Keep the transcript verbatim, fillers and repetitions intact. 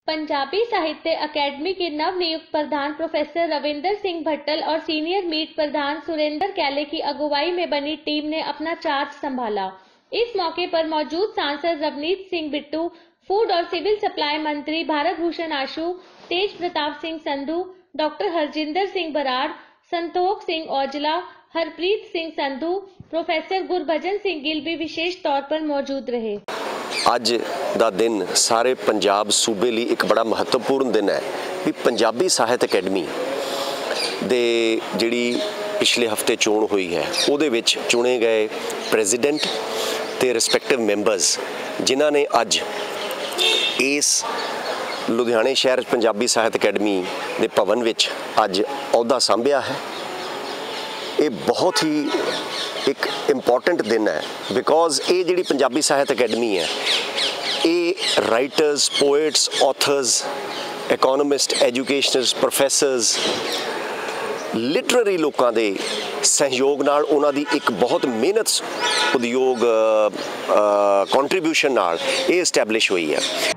पंजाबी साहित्य अकेडमी के नवनियुक्त प्रधान प्रोफेसर रविंदर सिंह भट्टल और सीनियर मीट प्रधान सुरेंद्र कैले की अगुवाई में बनी टीम ने अपना चार्ज संभाला। इस मौके पर मौजूद सांसद रवनीत सिंह बिट्टू, फूड और सिविल सप्लाई मंत्री भारत भूषण आशु, तेज प्रताप सिंह संधू, डॉक्टर हरजिंदर सिंह बराड़, संतोख सिंह औजला, हरप्रीत सिंह संधू, प्रोफेसर गुरबचन सिंह गिल भी विशेष तौर पर मौजूद रहे। अज का दिन सारे पंजाब सूबे लिए एक बड़ा महत्वपूर्ण दिन है भी पंजाबी साहित्य अकेडमी दे जिहड़ी पिछले हफ्ते चोण हुई है उहदे विच चुने गए प्रेजिडेंट ते रिस्पैक्टिव मैंबर्स जिन्हां ने अज इस लुधियाने शहर पंजाबी साहित्य अकेडमी दे भवन विच अज अहुदा सांभिया है। ये बहुत ही एक इंपॉर्टेंट दिन है बिकॉज ये जिहड़ी पंजाबी साहित्य अकेडमी है ये writers, poets, authors, economist, educationers, professors, literary लोगों के सहयोग नाल उन्हां दी एक बहुत मेहनत उद्योग कंट्रीब्यूशन नाल ये इस्टैबलिश हुई है।